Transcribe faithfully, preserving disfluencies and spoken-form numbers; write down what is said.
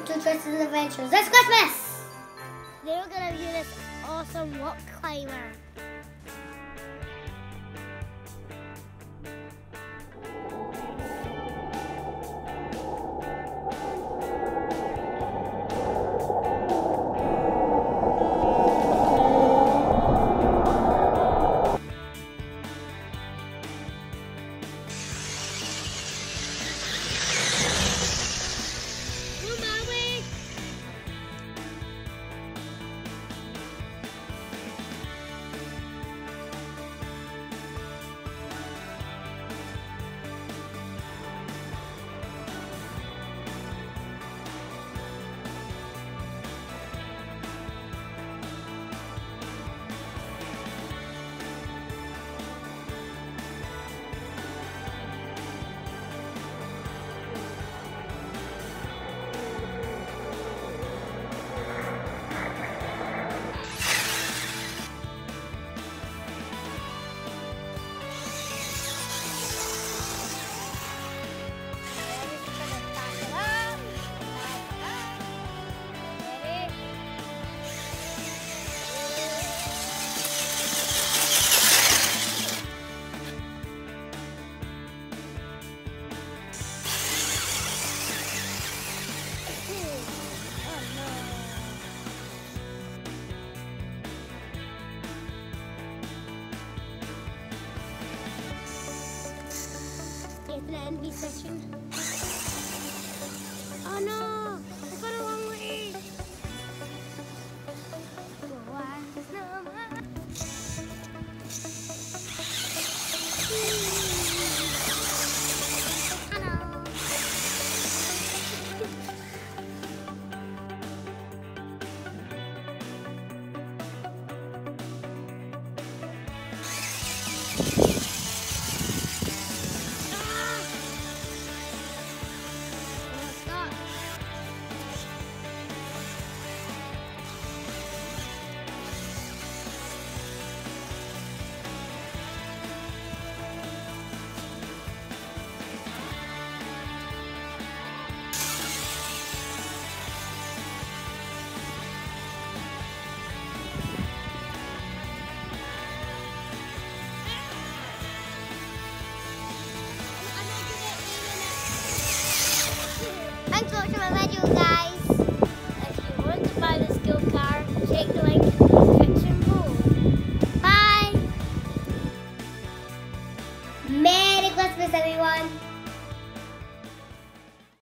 to Tristan's Adventures. It's Christmas! Today we're gonna do this awesome rock climber. The N B section. Oh no! I got a long way! Thanks for watching my video, guys.